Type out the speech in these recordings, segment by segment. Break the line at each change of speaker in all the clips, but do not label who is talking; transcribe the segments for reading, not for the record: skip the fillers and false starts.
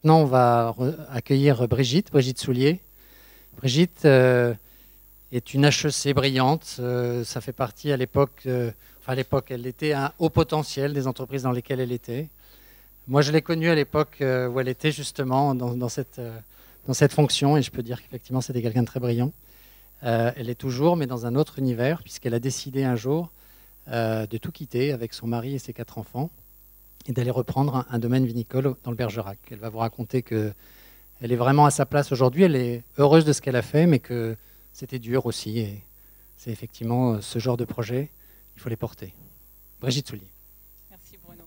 Maintenant, on va accueillir Brigitte Soulier. Brigitte est une HEC brillante. Ça fait partie à l'époque, enfin à l'époque, elle était un haut potentiel des entreprises dans lesquelles elle était. Moi, je l'ai connue à l'époque où elle était justement dans cette fonction, et je peux dire qu'effectivement, c'était quelqu'un de très brillant. Elle est toujours, mais dans un autre univers, puisqu'elle a décidé un jour de tout quitter avec son mari et ses 4 enfants, et d'aller reprendre un domaine vinicole dans le Bergerac. Elle va vous raconter qu'elle est vraiment à sa place aujourd'hui, elle est heureuse de ce qu'elle a fait, mais que c'était dur aussi, et c'est effectivement ce genre de projet, il faut les porter. Brigitte Soulier.
Merci Bruno.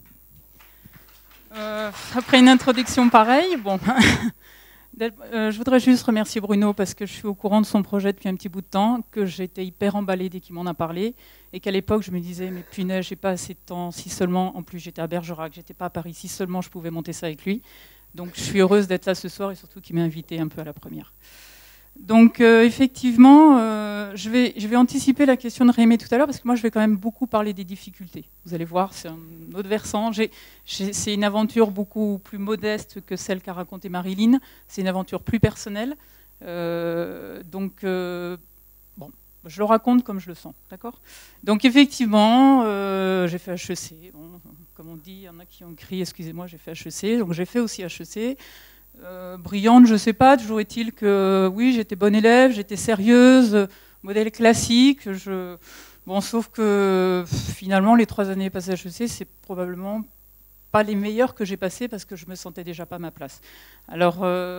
Après une introduction pareille, bon, je voudrais juste remercier Bruno parce que je suis au courant de son projet depuis un petit bout de temps, que j'étais hyper emballée dès qu'il m'en a parlé, et qu'à l'époque je me disais, mais punaise, j'ai pas assez de temps, si seulement, en plus j'étais à Bergerac, j'étais pas à Paris, si seulement je pouvais monter ça avec lui. Donc je suis heureuse d'être là ce soir et surtout qu'il m'a invité un peu à la première. Donc effectivement, je vais anticiper la question de Rémé tout à l'heure parce que moi je vais quand même beaucoup parler des difficultés. Vous allez voir, c'est un autre versant. C'est une aventure beaucoup plus modeste que celle qu'a racontée Marilyn. C'est une aventure plus personnelle. Bon, je le raconte comme je le sens, d'accord ? Donc effectivement, j'ai fait HEC. Bon, comme on dit, il y en a qui ont écrit, excusez-moi, j'ai fait HEC. Donc j'ai fait aussi HEC. Brillante, je ne sais pas, toujours est-il que oui, j'étais bonne élève, j'étais sérieuse, modèle classique. Bon, sauf que finalement, les 3 années passées à HEC, c'est probablement pas les meilleures que j'ai passées parce que je me sentais déjà pas à ma place. Alors,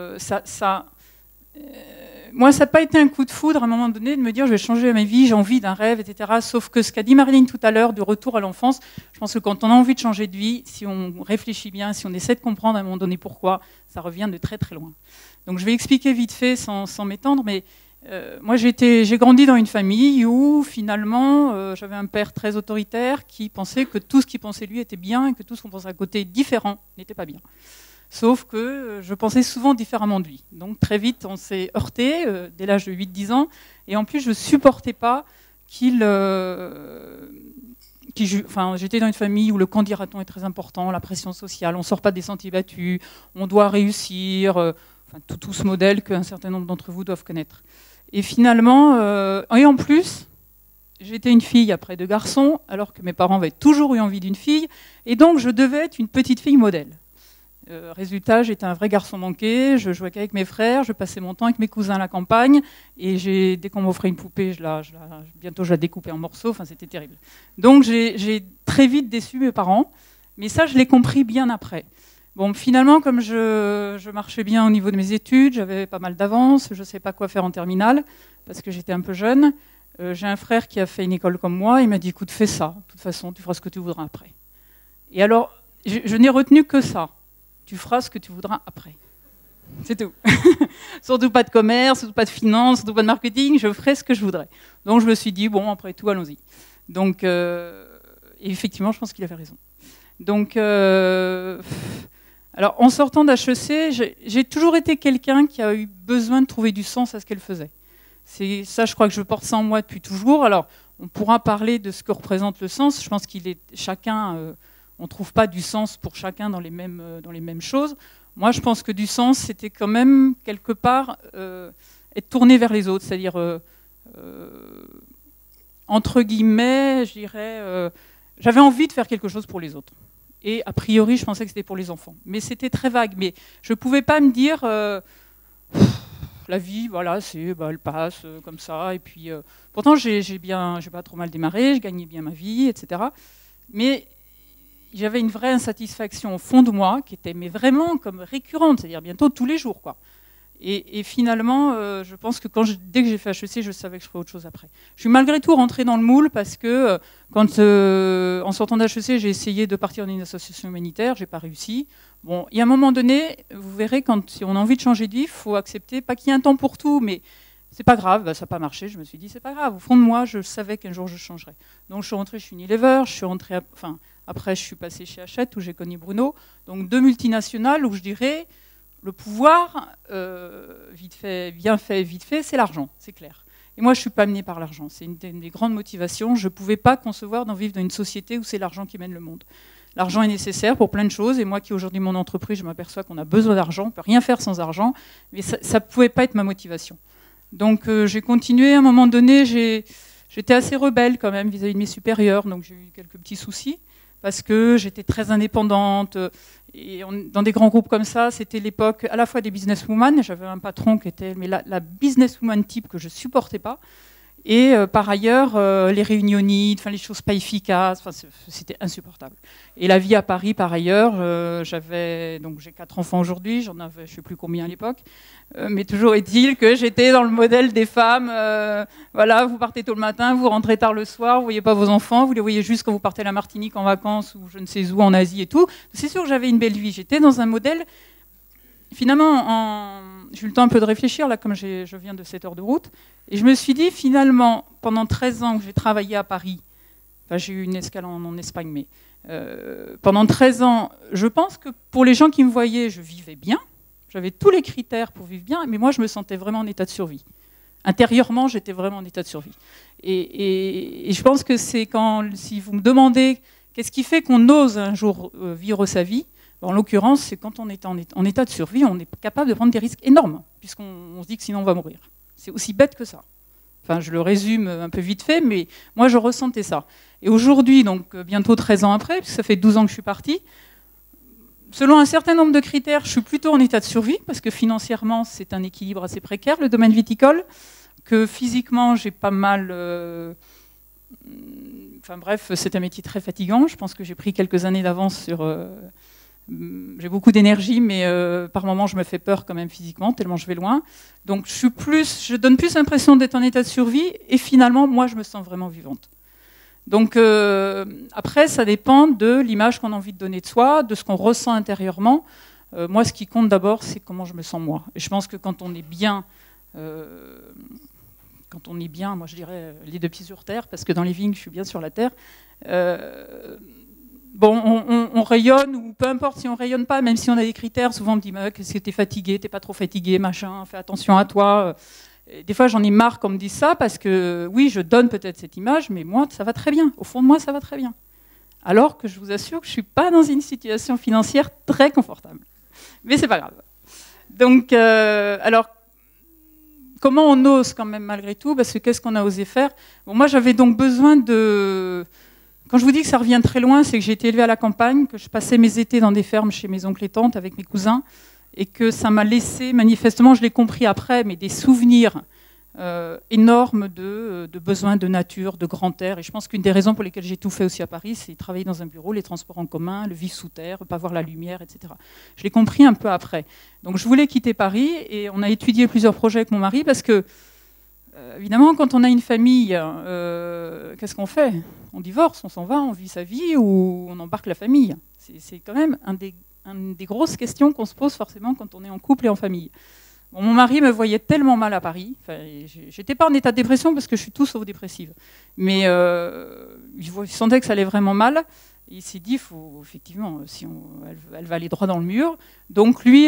moi, ça n'a pas été un coup de foudre à un moment donné de me dire je vais changer ma vie, j'ai envie d'un rêve, etc. Sauf que ce qu'a dit Marilyn tout à l'heure, du retour à l'enfance, je pense que quand on a envie de changer de vie, si on réfléchit bien, si on essaie de comprendre à un moment donné pourquoi, ça revient de très très loin. Donc je vais expliquer vite fait sans m'étendre, mais moi j'ai grandi dans une famille où finalement j'avais un père très autoritaire qui pensait que tout ce qu'il pensait lui était bien et que tout ce qu'on pensait à côté différent n'était pas bien. Sauf que je pensais souvent différemment de lui. Donc très vite, on s'est heurté dès l'âge de 8-10 ans. Et en plus, je ne supportais pas j'étais dans une famille où le quand dira-t-on est très important, la pression sociale, on ne sort pas des sentiers battus, on doit réussir, tout ce modèle qu'un certain nombre d'entre vous doivent connaître. Et finalement, et en plus, j'étais une fille après 2 garçons, alors que mes parents avaient toujours eu envie d'une fille. Et donc, je devais être une petite fille modèle. Résultat, j'étais un vrai garçon manqué, je jouais qu'avec mes frères, je passais mon temps avec mes cousins à la campagne, et dès qu'on m'offrait une poupée, bientôt je la découpais en morceaux, c'était terrible. Donc j'ai très vite déçu mes parents, mais ça je l'ai compris bien après. Bon, finalement, comme je marchais bien au niveau de mes études, j'avais pas mal d'avance, je ne savais pas quoi faire en terminale, parce que j'étais un peu jeune. J'ai un frère qui a fait une école comme moi, il m'a dit, écoute, fais ça, de toute façon, tu feras ce que tu voudras après. Et alors, je n'ai retenu que ça. Tu feras ce que tu voudras après. C'est tout. Surtout pas de commerce, surtout pas de finance, surtout pas de marketing, je ferai ce que je voudrais. Donc je me suis dit, bon, après tout, allons-y. Donc, et effectivement, je pense qu'il avait raison. Donc, alors, en sortant d'HEC, j'ai toujours été quelqu'un qui a eu besoin de trouver du sens à ce qu'elle faisait. C'est ça, je crois que je porte ça en moi depuis toujours. Alors, on pourra parler de ce que représente le sens. Je pense qu'il est chacun... on ne trouve pas du sens pour chacun dans les mêmes choses. Moi, je pense que du sens, c'était quand même, quelque part, être tourné vers les autres. C'est-à-dire, entre guillemets, je dirais, j'avais envie de faire quelque chose pour les autres. Et a priori, je pensais que c'était pour les enfants. Mais c'était très vague. Mais je ne pouvais pas me dire, la vie, voilà, elle passe comme ça. Et puis, pourtant, j'ai pas trop mal démarré, je gagnais bien ma vie, etc. Mais j'avais une vraie insatisfaction au fond de moi, qui était mais vraiment comme récurrente, c'est-à-dire bientôt tous les jours, quoi. Et finalement, je pense que dès que j'ai fait HEC, je savais que je ferais autre chose après. Je suis malgré tout rentrée dans le moule parce que en sortant d'HEC, j'ai essayé de partir dans une association humanitaire, j'ai pas réussi. Bon, il y a un moment donné, vous verrez, si on a envie de changer de vie, il faut accepter, pas qu'il y ait un temps pour tout, mais c'est pas grave, ça n'a pas marché. Je me suis dit, c'est pas grave. Au fond de moi, je savais qu'un jour je changerais. Donc je suis rentrée chez Unilever, après, je suis passée chez Hachette, où j'ai connu Bruno. Donc 2 multinationales où je dirais, le pouvoir, vite fait, c'est l'argent, c'est clair. Et moi, je ne suis pas amenée par l'argent. C'est une des grandes motivations. Je ne pouvais pas concevoir d'en vivre dans une société où c'est l'argent qui mène le monde. L'argent est nécessaire pour plein de choses, et moi qui aujourd'hui mon entreprise, je m'aperçois qu'on a besoin d'argent, on ne peut rien faire sans argent, mais ça ne pouvait pas être ma motivation. Donc j'ai continué, à un moment donné, j'étais assez rebelle quand même vis-à-vis de mes supérieurs, donc j'ai eu quelques petits soucis, parce que j'étais très indépendante, et dans des grands groupes comme ça, c'était l'époque à la fois des businesswomen, j'avais un patron qui était la businesswoman type que je ne supportais pas, et par ailleurs, les réunionites, les choses pas efficaces, c'était insupportable. Et la vie à Paris, par ailleurs, j'ai 4 enfants aujourd'hui, j'en avais je ne sais plus combien à l'époque, mais toujours est-il que j'étais dans le modèle des femmes, voilà, vous partez tôt le matin, vous rentrez tard le soir, vous ne voyez pas vos enfants, vous les voyez juste quand vous partez à la Martinique en vacances ou je ne sais où, en Asie et tout. C'est sûr que j'avais une belle vie, j'étais dans un modèle, finalement, j'ai eu le temps un peu de réfléchir, là, comme je viens de 7 heures de route, et je me suis dit, finalement, pendant 13 ans que j'ai travaillé à Paris, j'ai eu une escale en Espagne, mais pendant 13 ans, je pense que pour les gens qui me voyaient, je vivais bien, j'avais tous les critères pour vivre bien, mais moi, je me sentais vraiment en état de survie. Intérieurement, j'étais vraiment en état de survie. Et je pense que c'est si vous me demandez qu'est-ce qui fait qu'on ose un jour vivre sa vie, en l'occurrence, c'est quand on est en état de survie, on est capable de prendre des risques énormes, puisqu'on se dit que sinon on va mourir. C'est aussi bête que ça. Enfin, je le résume un peu vite fait, mais moi je ressentais ça. Et aujourd'hui, donc bientôt 13 ans après, puisque ça fait 12 ans que je suis partie, selon un certain nombre de critères, je suis plutôt en état de survie, parce que financièrement, c'est un équilibre assez précaire, le domaine viticole, que physiquement, j'ai pas mal... Enfin bref, c'est un métier très fatigant. Je pense que j'ai pris quelques années d'avance sur... J'ai beaucoup d'énergie, mais par moments, je me fais peur quand même physiquement, tellement je vais loin. Donc, je donne plus l'impression d'être en état de survie, et finalement, moi, je me sens vraiment vivante. Donc, après, ça dépend de l'image qu'on a envie de donner de soi, de ce qu'on ressent intérieurement. Moi, ce qui compte d'abord, c'est comment je me sens moi. Et je pense que quand on est bien, moi, je dirais les 2 pieds sur terre, parce que dans les vignes, je suis bien sur la terre. Bon, on rayonne, ou peu importe si on rayonne pas, même si on a des critères, souvent on me dit « Est-ce que t'es fatigué, t'es pas trop fatigué, machin, fais attention à toi ». Des fois j'en ai marre qu'on me dise ça, parce que oui, je donne peut-être cette image, mais moi, ça va très bien. Au fond de moi, ça va très bien. Alors que je vous assure que je suis pas dans une situation financière très confortable. Mais c'est pas grave. Donc, alors, comment on ose quand même malgré tout, parce que qu'est-ce qu'on a osé faire? Bon, moi, j'avais donc besoin de... Quand je vous dis que ça revient très loin, c'est que j'ai été élevée à la campagne, que je passais mes étés dans des fermes chez mes oncles et tantes avec mes cousins, et que ça m'a laissé, manifestement, je l'ai compris après, mais des souvenirs énormes de besoins de nature, de grand air. Et je pense qu'une des raisons pour lesquelles j'ai tout fait aussi à Paris, c'est travailler dans un bureau, les transports en commun, le vivre sous terre, pas voir la lumière, etc. Je l'ai compris un peu après. Donc je voulais quitter Paris, et on a étudié plusieurs projets avec mon mari, parce que évidemment, quand on a une famille, qu'est-ce qu'on fait? On divorce, on s'en va, on vit sa vie, ou on embarque la famille. C'est quand même une des grosses questions qu'on se pose forcément quand on est en couple et en famille. Bon, mon mari me voyait tellement mal à Paris. Enfin, j'étais pas en état de dépression parce que je suis tout sauf dépressive. Mais il sentait que ça allait vraiment mal. Et il s'est dit, effectivement, elle va aller droit dans le mur. Donc lui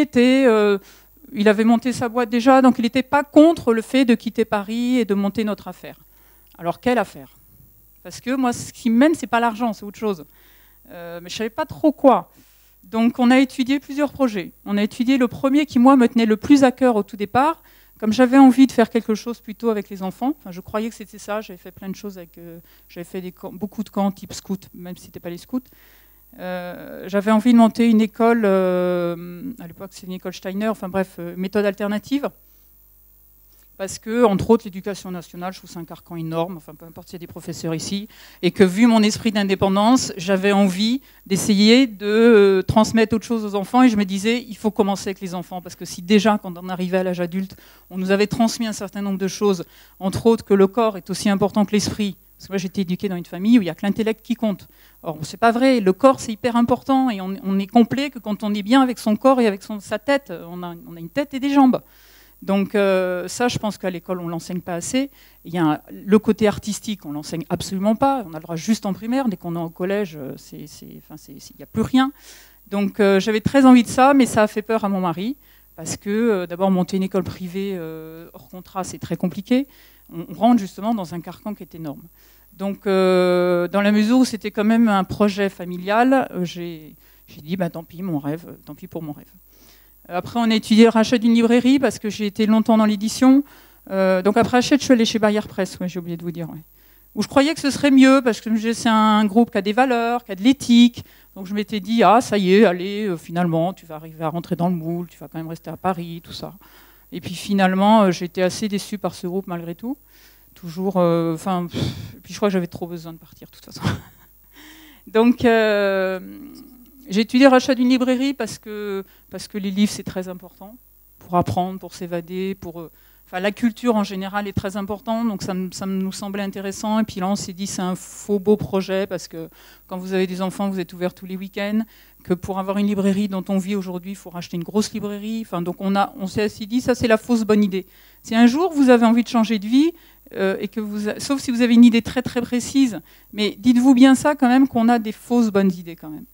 il avait monté sa boîte déjà, donc il n'était pas contre le fait de quitter Paris et de monter notre affaire. Alors, quelle affaire? Parce que moi, ce qui m'aime, ce n'est pas l'argent, c'est autre chose. Mais je ne savais pas trop quoi. Donc, on a étudié plusieurs projets. On a étudié le premier qui, moi, me tenait le plus à cœur au tout départ. Comme j'avais envie de faire quelque chose plutôt avec les enfants, enfin, je croyais que c'était ça, j'avais fait plein de choses j'avais fait beaucoup de camps type scout, même si ce n'était pas les scouts. J'avais envie de monter une école, à l'époque c'est une école Steiner, enfin bref, méthode alternative, parce que, entre autres, l'éducation nationale, je trouve c'est un carcan énorme, enfin peu importe s'il y a des professeurs ici, et que vu mon esprit d'indépendance, j'avais envie d'essayer de transmettre autre chose aux enfants, et je me disais, il faut commencer avec les enfants, parce que si déjà, quand on arrivait à l'âge adulte, on nous avait transmis un certain nombre de choses, entre autres que le corps est aussi important que l'esprit, parce que moi j'étais éduquée dans une famille où il n'y a que l'intellect qui compte. Or, c'est pas vrai, le corps c'est hyper important, et on est complet que quand on est bien avec son corps et avec sa tête, on a une tête et des jambes. Donc ça, je pense qu'à l'école, on ne l'enseigne pas assez. Il y a le côté artistique, on ne l'enseigne absolument pas. On a le droit juste en primaire. Dès qu'on est au collège, il n'y a plus rien. Donc j'avais très envie de ça, mais ça a fait peur à mon mari. Parce que d'abord, monter une école privée hors contrat, c'est très compliqué. On rentre justement dans un carcan qui est énorme. Donc, dans la mesure où c'était quand même un projet familial, j'ai dit, bah, tant pis, mon rêve, tant pis pour mon rêve. Après, on a étudié le rachat d'une librairie parce que j'ai été longtemps dans l'édition. Donc, après Hachette, je suis allée chez Barrière Presse, ouais, j'ai oublié de vous dire. Ouais. Où je croyais que ce serait mieux parce que c'est un groupe qui a des valeurs, qui a de l'éthique. Donc, je m'étais dit, ah, ça y est, allez, finalement, tu vas arriver à rentrer dans le moule, tu vas quand même rester à Paris, tout ça. Et puis, finalement, j'ai été assez déçue par ce groupe malgré tout. Toujours, puis je crois que j'avais trop besoin de partir, de toute façon. Donc, j'ai étudié le rachat d'une librairie parce que les livres, c'est très important pour apprendre, pour s'évader, la culture en général est très importante, donc ça nous semblait intéressant. Et puis là, on s'est dit, c'est un faux beau projet parce que quand vous avez des enfants, vous êtes ouvert tous les week-ends, que pour avoir une librairie dont on vit aujourd'hui, il faut racheter une grosse librairie. Enfin, donc on s'est dit, ça c'est la fausse bonne idée. Si un jour vous avez envie de changer de vie, et que sauf si vous avez une idée très très précise, mais dites-vous bien ça quand même, qu'on a des fausses bonnes idées quand même.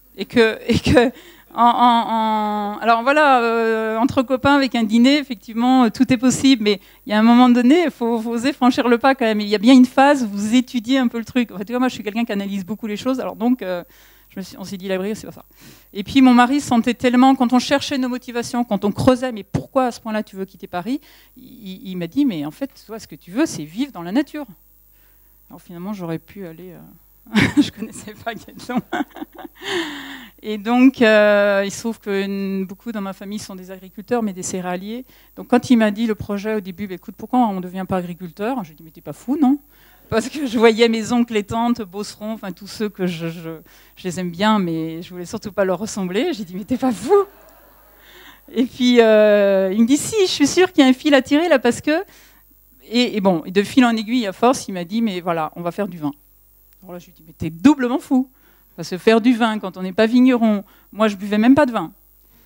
Alors voilà, entre copains avec un dîner, effectivement, tout est possible, mais il y a un moment donné, il faut oser franchir le pas quand même. Il y a bien une phase où vous étudiez un peu le truc. En fait, moi, je suis quelqu'un qui analyse beaucoup les choses, alors donc on s'est dit, la librairie, c'est pas ça. Et puis mon mari sentait tellement, quand on cherchait nos motivations, quand on creusait, mais pourquoi à ce point-là tu veux quitter Paris, il m'a dit, mais en fait, toi, ce que tu veux, c'est vivre dans la nature. Alors finalement, j'aurais pu aller... je connaissais pas Guédelon. Et donc, il se trouve que beaucoup dans ma famille sont des agriculteurs, mais des céréaliers. Donc quand il m'a dit le projet au début, bah, écoute, pourquoi on ne devient pas agriculteur? Je lui ai dit, mais t'es pas fou, non? Parce que je voyais mes oncles et tantes, Beauceron, enfin tous ceux que je les aime bien, mais je voulais surtout pas leur ressembler. J'ai dit, mais t'es pas fou? Et puis, il me dit, si, je suis sûre qu'il y a un fil à tirer là, parce que... Et bon, de fil en aiguille, à force, il m'a dit, mais voilà, on va faire du vin. Alors là, je lui ai dit, mais t'es doublement fou. Parce que faire du vin quand on n'est pas vigneron, moi, je buvais même pas de vin.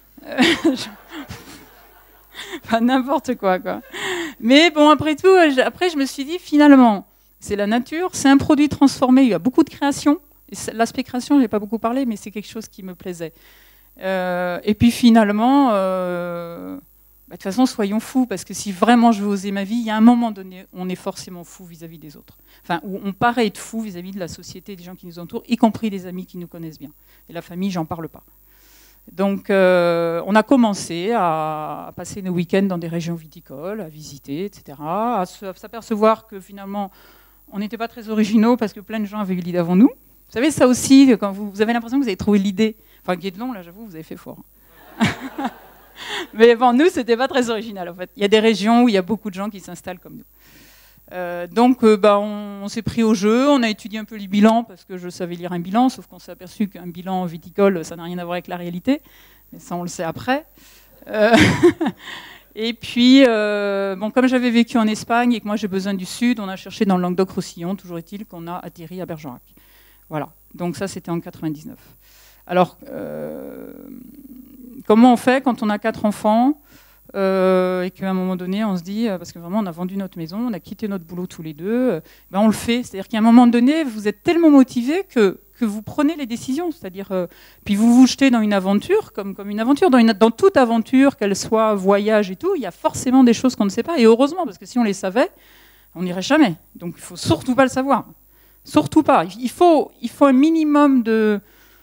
Enfin, n'importe quoi. Mais bon, après tout, après, je me suis dit, finalement, c'est la nature, c'est un produit transformé, il y a beaucoup de création. L'aspect création, je n'ai pas beaucoup parlé, mais c'est quelque chose qui me plaisait. Et puis finalement, de toute façon, soyons fous, parce que si vraiment je veux oser ma vie, il y a un moment donné, on est forcément fou vis-à-vis des autres. Enfin, où on paraît être fou vis-à-vis de la société, des gens qui nous entourent, y compris des amis qui nous connaissent bien. Et la famille, j'en parle pas. Donc, on a commencé à passer nos week-ends dans des régions viticoles, à visiter, etc., à s'apercevoir que finalement, on n'était pas très originaux parce que plein de gens avaient eu l'idée avant nous. Vous savez, ça aussi, quand vous avez l'impression que vous avez trouvé l'idée. Enfin, Guédelon, là, j'avoue, vous avez fait fort. Mais bon, nous, c'était pas très original, en fait. Il y a des régions où il y a beaucoup de gens qui s'installent comme nous. Donc, on s'est pris au jeu, on a étudié un peu les bilans, parce que je savais lire un bilan, sauf qu'on s'est aperçu qu'un bilan viticole, ça n'a rien à voir avec la réalité. Mais ça, on le sait après. Et puis, comme j'avais vécu en Espagne et que moi j'ai besoin du Sud, on a cherché dans le Languedoc-Roussillon, toujours est-il qu'on a atterri à Bergerac. Voilà, donc ça c'était en 99. Alors, comment on fait quand on a 4 enfants et qu'à un moment donné on se dit, parce que vraiment on a vendu notre maison, on a quitté notre boulot tous les deux, on le fait. C'est-à-dire qu'à un moment donné, vous êtes tellement motivé que vous prenez les décisions, c'est-à-dire puis vous vous jetez dans une aventure, comme une aventure, dans toute aventure, qu'elle soit voyage et tout, il y a forcément des choses qu'on ne sait pas, et heureusement, parce que si on les savait, on n'irait jamais. Donc il ne faut surtout pas le savoir. Surtout pas. Il faut un minimum de...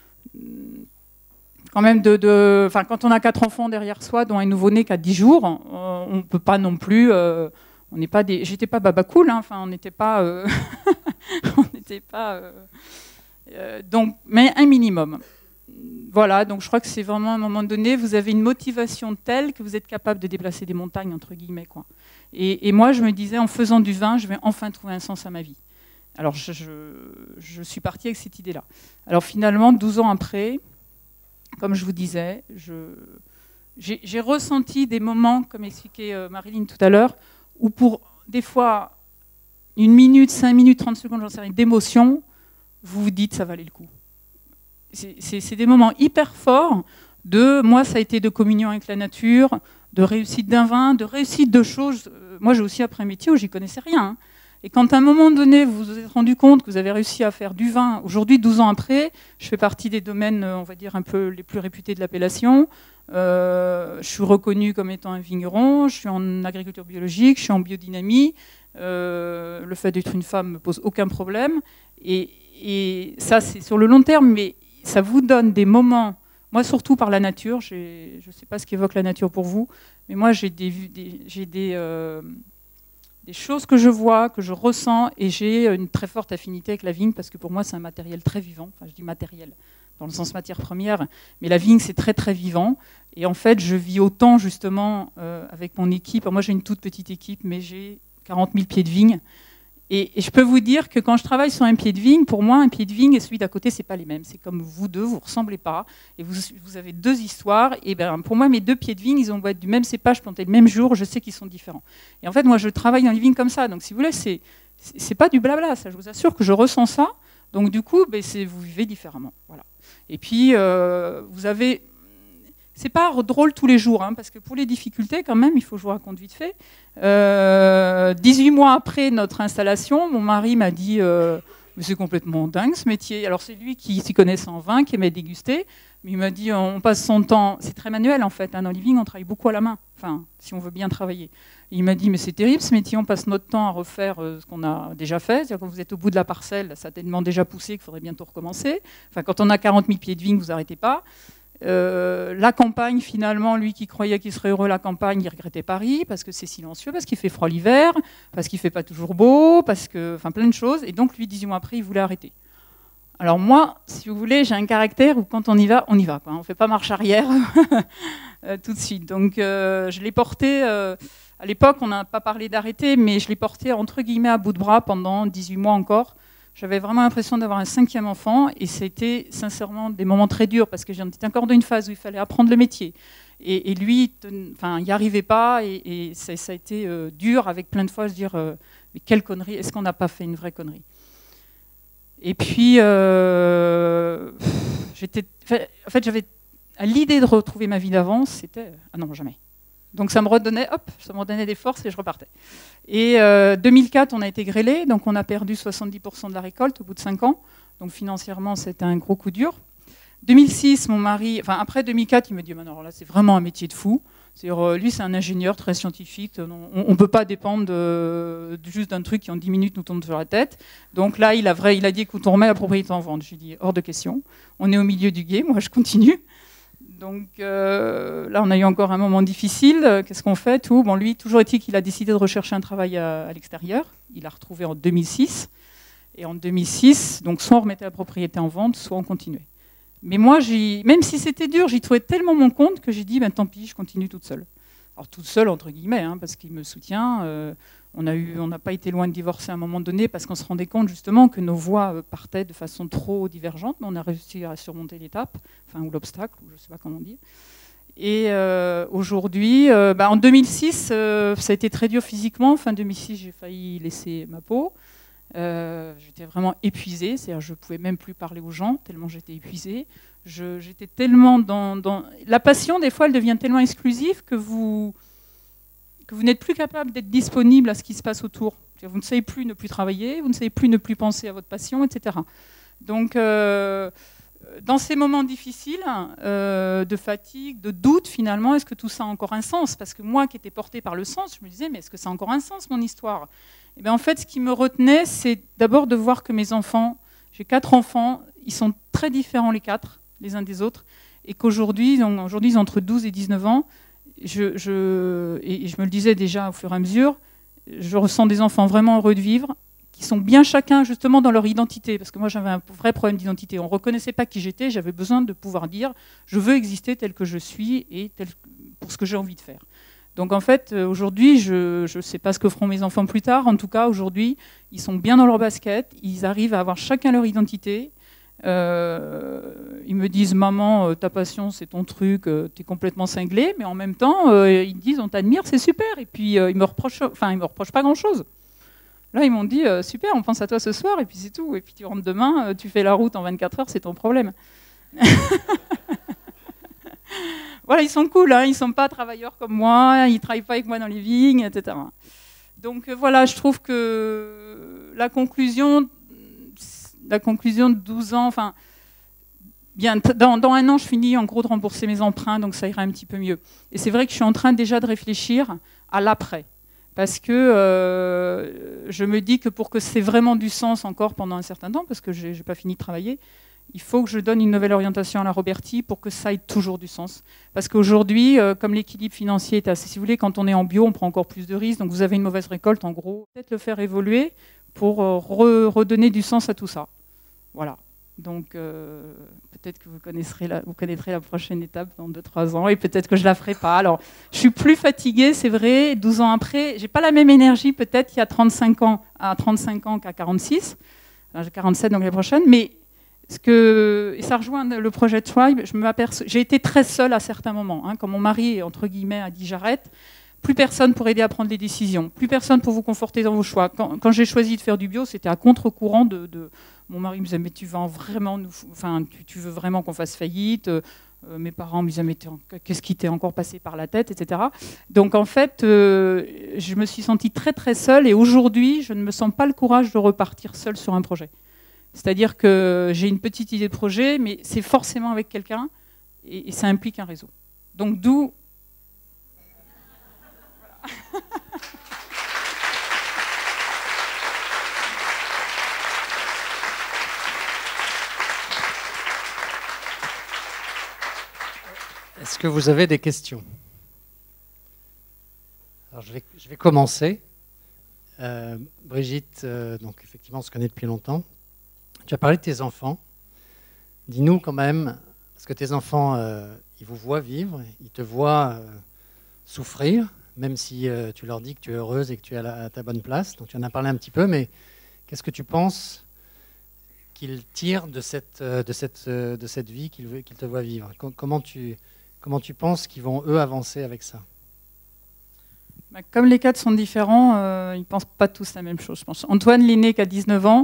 Quand même quand on a 4 enfants derrière soi, dont un nouveau-né qui a 10 jours, on ne peut pas non plus... on n'est pas des... J'étais pas baba cool, hein, on n'était pas... on n'était pas... donc, mais un minimum. Voilà, donc je crois que c'est vraiment à un moment donné, vous avez une motivation telle que vous êtes capable de déplacer des montagnes, entre guillemets, quoi. Et moi, je me disais, en faisant du vin, je vais enfin trouver un sens à ma vie. Alors, je suis partie avec cette idée-là. Alors finalement, 12 ans après, comme je vous disais, j'ai ressenti des moments, comme expliquait Marilyn tout à l'heure, où pour des fois, 1 minute, 5 minutes, 30 secondes, j'en sais rien, d'émotion, vous vous dites ça valait le coup. C'est des moments hyper forts moi ça a été de communion avec la nature, de réussite d'un vin, de réussite de choses. Moi j'ai aussi appris un métier où j'y connaissais rien. Hein. Et quand à un moment donné vous vous êtes rendu compte que vous avez réussi à faire du vin, aujourd'hui 12 ans après, je fais partie des domaines, on va dire, un peu les plus réputés de l'appellation. Je suis reconnue comme étant un vigneron, je suis en agriculture biologique, je suis en biodynamie. Le fait d'être une femme ne me pose aucun problème. Et ça, c'est sur le long terme, mais ça vous donne des moments, moi surtout par la nature, je ne sais pas ce qu'évoque la nature pour vous, mais moi j'ai des choses que je vois, que je ressens, et j'ai une très forte affinité avec la vigne, parce que pour moi c'est un matériel très vivant, enfin je dis matériel, dans le sens matière première, mais la vigne c'est très très vivant, et en fait je vis autant justement avec mon équipe, moi j'ai une toute petite équipe, mais j'ai 40 000 pieds de vigne, et je peux vous dire que quand je travaille sur un pied de vigne, pour moi, un pied de vigne et celui d'à côté, c'est pas les mêmes. C'est comme vous deux, vous ressemblez pas. Et vous avez deux histoires. Et ben, pour moi, mes deux pieds de vigne, ils ont beau être du même cépage, plantés le même jour, je sais qu'ils sont différents. Et en fait, moi, je travaille dans les vignes comme ça. Donc, si vous voulez, c'est pas du blabla. Ça, je vous assure que je ressens ça. Donc, du coup, ben, vous vivez différemment. Voilà. Et puis, vous avez... C'est pas drôle tous les jours, hein, parce que pour les difficultés, quand même, il faut que je vous raconte vite fait. 18 mois après notre installation, mon mari m'a dit mais c'est complètement dingue ce métier. Alors c'est lui qui s'y connaissait en vin, qui aimait déguster, mais il m'a dit on passe son temps, c'est très manuel en fait, hein, dans les vignes on travaille beaucoup à la main, enfin si on veut bien travailler. Et il m'a dit mais c'est terrible ce métier, on passe notre temps à refaire ce qu'on a déjà fait, c'est-à-dire quand vous êtes au bout de la parcelle, ça a tellement déjà poussé qu'il faudrait bientôt recommencer. Enfin quand on a 40 000 pieds de vigne, vous n'arrêtez pas. La campagne, finalement, lui qui croyait qu'il serait heureux la campagne, il regrettait Paris parce que c'est silencieux, parce qu'il fait froid l'hiver, parce qu'il fait pas toujours beau, parce que, enfin, plein de choses. Et donc, lui, 18 mois après, il voulait arrêter. Alors moi, si vous voulez, j'ai un caractère où quand on y va, quoi. On ne fait pas marche arrière tout de suite. Donc, je l'ai porté. À l'époque, on n'a pas parlé d'arrêter, mais je l'ai porté entre guillemets à bout de bras pendant 18 mois encore. J'avais vraiment l'impression d'avoir un 5e enfant et c'était sincèrement des moments très durs parce que j'étais encore dans une phase où il fallait apprendre le métier. Et lui, il n'y arrivait pas et ça a été dur avec plein de fois se dire mais quelle connerie, est-ce qu'on n'a pas fait une vraie connerie? Et puis, j'avais l'idée de retrouver ma vie d'avance, c'était ah non, jamais. Donc ça me redonnait des forces et je repartais. Et 2004, on a été grêlé, donc on a perdu 70% de la récolte au bout de 5 ans. Donc financièrement, c'était un gros coup dur. 2006, mon mari, enfin après 2004, il me dit maintenant là, c'est vraiment un métier de fou. C'est-à-dire, lui, c'est un ingénieur très scientifique. On ne peut pas dépendre juste d'un truc qui en 10 minutes nous tombe sur la tête. Donc là, il a dit écoute, on remet la propriété en vente. J'ai dit hors de question. On est au milieu du gué, moi je continue. Donc là, on a eu encore un moment difficile. Qu'est-ce qu'on fait tout? Bon, lui, toujours est-il qu'il a décidé de rechercher un travail à l'extérieur. Il l'a retrouvé en 2006. Et en 2006, donc soit on remettait la propriété en vente, soit on continuait. Mais moi, même si c'était dur, j'y trouvais tellement mon compte que j'ai dit, ben, tant pis, je continue toute seule. Alors toute seule, entre guillemets, hein, parce qu'il me soutient. On n'a pas été loin de divorcer à un moment donné parce qu'on se rendait compte justement que nos voies partaient de façon trop divergente, mais on a réussi à surmonter l'étape, enfin, ou l'obstacle, ou je ne sais pas comment dire. Et aujourd'hui, en 2006, ça a été très dur physiquement. Fin 2006, j'ai failli laisser ma peau. J'étais vraiment épuisée, c'est-à-dire je ne pouvais même plus parler aux gens, tellement j'étais épuisée. J'étais tellement dans... La passion, des fois, elle devient tellement exclusive que vous n'êtes plus capable d'être disponible à ce qui se passe autour. Vous ne savez plus ne plus travailler, vous ne savez plus ne plus penser à votre passion, etc. Donc, dans ces moments difficiles, de fatigue, de doute, finalement, est-ce que tout ça a encore un sens? Parce que moi, qui étais portée par le sens, je me disais, mais est-ce que ça a encore un sens, mon histoire? Et bien, en fait, ce qui me retenait, c'est d'abord de voir que mes enfants, j'ai 4 enfants, ils sont très différents les 4, les uns des autres, et qu'aujourd'hui, ils ont entre 12 et 19 ans, et je me le disais déjà au fur et à mesure, je ressens des enfants vraiment heureux de vivre, qui sont bien chacun justement dans leur identité, parce que moi j'avais un vrai problème d'identité, on ne reconnaissait pas qui j'étais, j'avais besoin de pouvoir dire je veux exister tel que je suis et pour ce que j'ai envie de faire. Donc en fait aujourd'hui je ne sais pas ce que feront mes enfants plus tard, en tout cas aujourd'hui ils sont bien dans leur basket, ils arrivent à avoir chacun leur identité. Ils me disent maman ta passion c'est ton truc, t'es complètement cinglé, mais en même temps ils me disent on t'admire, c'est super, et puis ils me reprochent pas grand chose. Là ils m'ont dit super, on pense à toi ce soir et puis c'est tout, et puis tu rentres demain, tu fais la route en 24 heures, c'est ton problème. Voilà, ils sont cool, hein, ils sont pas travailleurs comme moi, ils travaillent pas avec moi dans les vignes, etc. Donc voilà, je trouve que la conclusion de 12 ans, enfin, bien, dans 1 an, je finis en gros de rembourser mes emprunts, donc ça ira un petit peu mieux. Et c'est vrai que je suis en train déjà de réfléchir à l'après. Parce que je me dis que pour que c'est vraiment du sens encore pendant un certain temps, parce que je n'ai pas fini de travailler, il faut que je donne une nouvelle orientation à la Roberty pour que ça ait toujours du sens. Parce qu'aujourd'hui, comme l'équilibre financier est assez... Si vous voulez, quand on est en bio, on prend encore plus de risques. Donc vous avez une mauvaise récolte, en gros. Peut-être le faire évoluer pour redonner du sens à tout ça. Voilà. Donc peut-être que vous connaîtrez la prochaine étape dans 2-3 ans et peut-être que je ne la ferai pas. Alors, je suis plus fatiguée, c'est vrai. 12 ans après, je n'ai pas la même énergie peut-être qu'il y a 35 ans qu'à 46. Alors, j'ai 47 donc l'année prochaine. Mais et ça rejoint le projet de Tribe, j'ai été très seule à certains moments. Quand mon mari, entre guillemets, a dit j'arrête, plus personne pour aider à prendre les décisions, plus personne pour vous conforter dans vos choix. Quand j'ai choisi de faire du bio, c'était à contre-courant de... Mon mari me disait mais tu veux vraiment qu'on fasse faillite. Mes parents me disaient mais qu'est-ce qui t'est encore passé par la tête, etc. Donc en fait, je me suis sentie très très seule et aujourd'hui, je ne me sens pas le courage de repartir seule sur un projet. C'est-à-dire que j'ai une petite idée de projet, mais c'est forcément avec quelqu'un et ça implique un réseau. Donc d'où... Voilà.
Est-ce que vous avez des questions? Alors je vais commencer. Brigitte, donc effectivement, on se connaît depuis longtemps. Tu as parlé de tes enfants. Dis-nous quand même, parce que tes enfants, ils vous voient vivre, ils te voient souffrir, même si tu leur dis que tu es heureuse et que tu es à ta bonne place. Donc tu en as parlé un petit peu, mais qu'est-ce que tu penses qu'ils tirent de cette vie qu'ils te voient vivre? Comment tu penses qu'ils vont, eux, avancer avec ça?
Comme les cadres sont différents, ils ne pensent pas tous la même chose, je pense. Antoine, l'aîné, qui a 19 ans,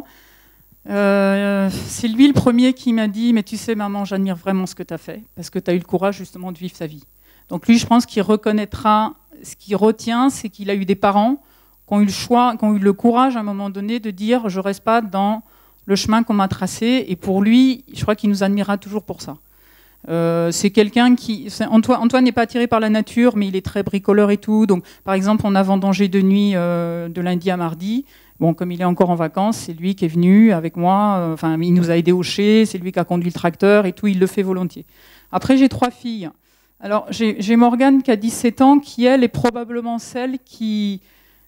c'est lui le premier qui m'a dit « Mais tu sais, maman, j'admire vraiment ce que tu as fait, parce que tu as eu le courage justement de vivre sa vie. » Donc lui, je pense qu'il reconnaîtra, ce qu'il retient, c'est qu'il a eu des parents qui ont eu le choix, qui ont eu le courage à un moment donné de dire « Je ne reste pas dans le chemin qu'on m'a tracé. » Et pour lui, je crois qu'il nous admirera toujours pour ça. C'est quelqu'un qui... Antoine n'est pas attiré par la nature, mais il est très bricoleur et tout. Donc, par exemple, on a vendangé de nuit de lundi à mardi. Bon, comme il est encore en vacances, c'est lui qui est venu avec moi. Enfin, il nous a aidés au chai, c'est lui qui a conduit le tracteur et tout. Il le fait volontiers. Après, j'ai 3 filles. Alors, j'ai Morgane qui a 17 ans, qui, elle, est probablement celle qui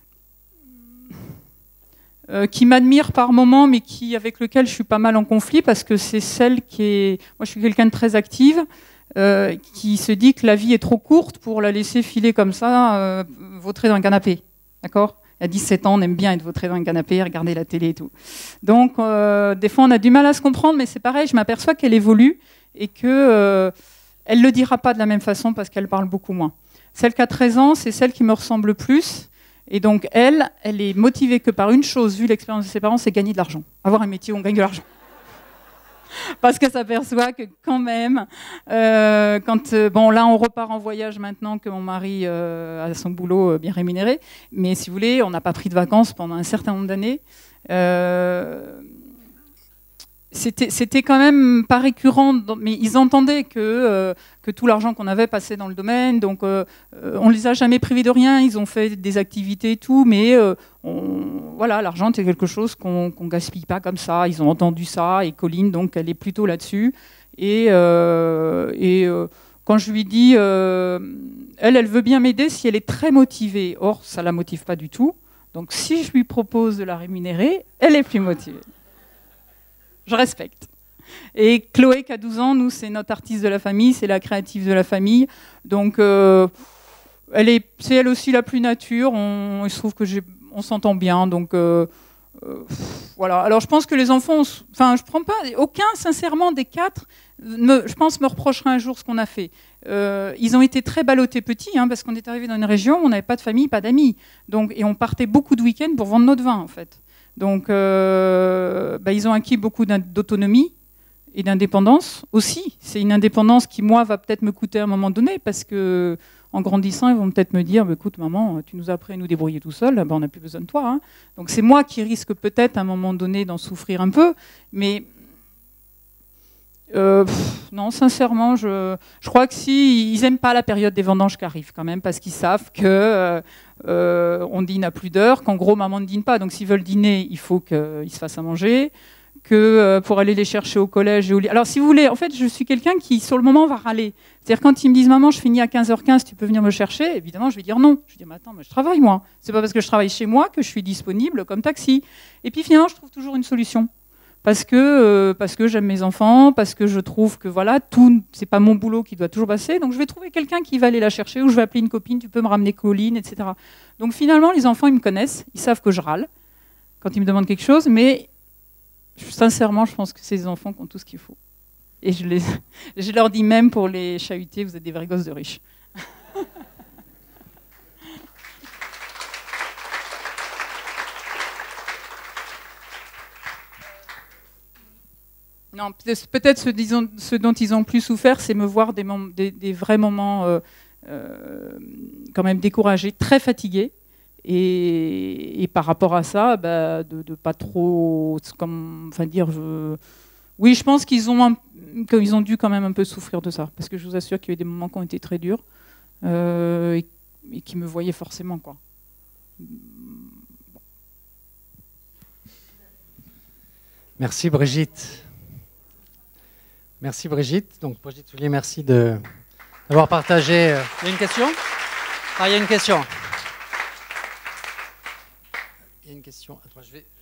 m'admire par moments, mais avec lequel je suis pas mal en conflit, parce que c'est celle qui est... Moi, je suis quelqu'un de très active, qui se dit que la vie est trop courte pour la laisser filer comme ça, vautrer dans un canapé. D'accord ? À 17 ans, on aime bien être vautré dans un canapé, regarder la télé et tout. Donc, des fois, on a du mal à se comprendre, mais c'est pareil, je m'aperçois qu'elle évolue et qu'elle ne le dira pas de la même façon parce qu'elle parle beaucoup moins. Celle qui a 13 ans, c'est celle qui me ressemble le plus. Et donc, elle est motivée que par une chose, vu l'expérience de ses parents, c'est gagner de l'argent. Avoir un métier où on gagne de l'argent. Parce qu'elle s'aperçoit que quand même, bon là on repart en voyage maintenant que mon mari a son boulot bien rémunéré, mais si vous voulez, on n'a pas pris de vacances pendant un certain nombre d'années. C'était quand même pas récurrent, mais ils entendaient que tout l'argent qu'on avait passait dans le domaine, donc on les a jamais privés de rien, ils ont fait des activités et tout, mais voilà, l'argent c'est quelque chose qu'on gaspille pas comme ça, ils ont entendu ça, et Colline, donc elle est plutôt là-dessus, et quand je lui dis, elle veut bien m'aider si elle est très motivée, or ça la motive pas du tout, donc si je lui propose de la rémunérer, elle est plus motivée. Je respecte. Et Chloé, qui a 12 ans, nous, c'est notre artiste de la famille, c'est la créative de la famille. Donc, c'est elle aussi la plus nature. Il se trouve qu'on s'entend bien. Donc, voilà. Alors, je pense que les enfants... je prends pas... Aucun, sincèrement, des 4, je pense, me reprochera un jour ce qu'on a fait. Ils ont été très ballottés petits, parce qu'on est arrivé dans une région où on n'avait pas de famille, pas d'amis. Et on partait beaucoup de week-ends pour vendre notre vin, en fait. Donc, ils ont acquis beaucoup d'autonomie et d'indépendance aussi. C'est une indépendance qui, moi, va peut-être me coûter à un moment donné, parce que en grandissant, ils vont peut-être me dire, écoute, maman, tu nous as appris à nous débrouiller tout seul, on n'a plus besoin de toi. Donc, c'est moi qui risque peut-être à un moment donné d'en souffrir un peu, mais Non, sincèrement, je crois que si, ils n'aiment pas la période des vendanges qui arrive quand même, parce qu'ils savent que on dîne à plus d'heures, qu'en gros, maman ne dîne pas. Donc s'ils veulent dîner, il faut qu'ils se fassent à manger, que pour aller les chercher au collège et au lit. Alors si vous voulez, en fait, je suis quelqu'un qui, sur le moment, va râler. C'est-à-dire quand ils me disent « Maman, je finis à 15h15, tu peux venir me chercher ?» Évidemment, je vais dire non. Je vais dire « Mais attends, mais je travaille, moi. C'est pas parce que je travaille chez moi que je suis disponible comme taxi. » Et puis finalement, je trouve toujours une solution. Parce que j'aime mes enfants, parce que je trouve que voilà, tout, c'est pas mon boulot qui doit toujours passer, donc je vais trouver quelqu'un qui va aller la chercher, ou je vais appeler une copine, tu peux me ramener Colline, etc. Donc finalement, les enfants, ils me connaissent, ils savent que je râle quand ils me demandent quelque chose, mais sincèrement, je pense que c'est les enfants qui ont tout ce qu'il faut. Et je leur dis même pour les chahuter, vous êtes des vrais gosses de riches. Non, peut-être ce dont ils ont plus souffert, c'est me voir des vrais moments quand même découragés, très fatigués. Et par rapport à ça, bah, de pas trop, enfin dire, oui, je pense qu'ils ont dû quand même un peu souffrir de ça, parce que je vous assure qu'il y a eu des moments qui ont été très durs et qui me voyaient forcément, quoi.
Merci Brigitte. Merci Brigitte. Donc Brigitte Soulier, merci d'avoir partagé. Il y a une question ? Ah, il y a une question. Il y a une question. Attends,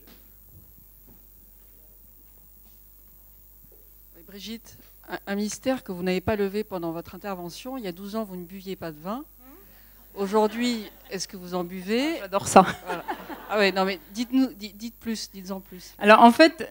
Oui, Brigitte, un mystère que vous n'avez pas levé pendant votre intervention. Il y a 12 ans, vous ne buviez pas de vin. Aujourd'hui, est-ce que vous en buvez ?
J'adore ça.
Voilà. Ah ouais, non mais dites plus, dites-en plus.
Alors en fait,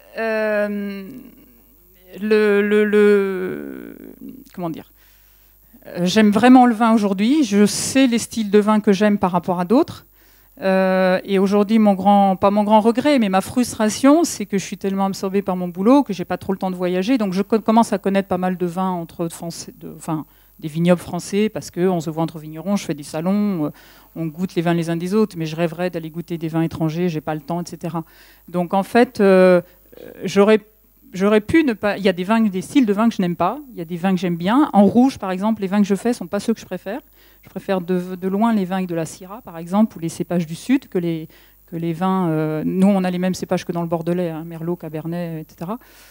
comment dire, j'aime vraiment le vin aujourd'hui. Je sais les styles de vin que j'aime par rapport à d'autres. Et aujourd'hui, pas mon grand regret, mais ma frustration, c'est que je suis tellement absorbée par mon boulot que j'ai pas trop le temps de voyager. Donc je commence à connaître pas mal de vins entre français, des vignobles français, parce qu'on se voit entre vignerons, je fais des salons, on goûte les vins les uns des autres, mais je rêverais d'aller goûter des vins étrangers, j'ai pas le temps, etc. Donc en fait, j'aurais pu ne pas. Il y a des styles de vins que je n'aime pas, il y a des vins que j'aime bien. En rouge, par exemple, les vins que je fais sont pas ceux que je préfère. Je préfère de loin les vins avec de la Syrah, par exemple, ou les cépages du Sud, que les vins. Nous, on a les mêmes cépages que dans le Bordelais, hein, Merlot, Cabernet, etc.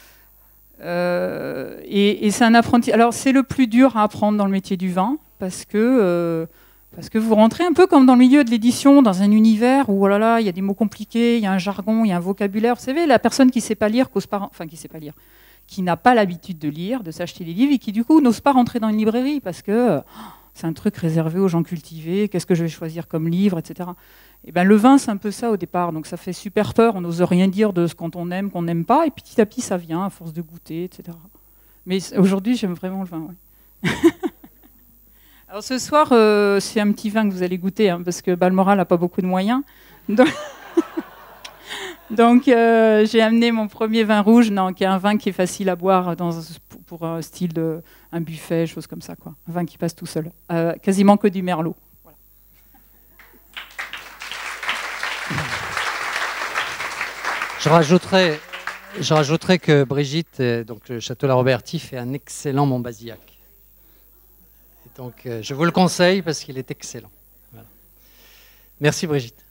Et c'est un apprenti. Alors, c'est le plus dur à apprendre dans le métier du vin, parce que vous rentrez un peu comme dans le milieu de l'édition, dans un univers où, oh là là, il y a des mots compliqués, il y a un jargon, il y a un vocabulaire. Vous savez, la personne qui ne sait pas lire, qui n'a pas l'habitude de lire, de s'acheter des livres, et qui, du coup, n'ose pas rentrer dans une librairie, parce que c'est un truc réservé aux gens cultivés, qu'est-ce que je vais choisir comme livre, etc. Et ben, le vin, c'est un peu ça au départ, donc ça fait super peur, on n'ose rien dire de ce qu'on aime, qu'on n'aime pas, et petit à petit, ça vient, à force de goûter, etc. Mais aujourd'hui, j'aime vraiment le vin, ouais. Alors ce soir, c'est un petit vin que vous allez goûter, hein, parce que Balmoral n'a pas beaucoup de moyens. Donc j'ai amené mon premier vin rouge, qui est un vin qui est facile à boire pour un style de un buffet, chose comme ça, quoi. Un vin qui passe tout seul. Quasiment que du merlot. Voilà.
Je rajouterais que Brigitte, donc le Château La Robertie, fait un excellent Montbazillac. Donc je vous le conseille parce qu'il est excellent. Voilà. Merci Brigitte.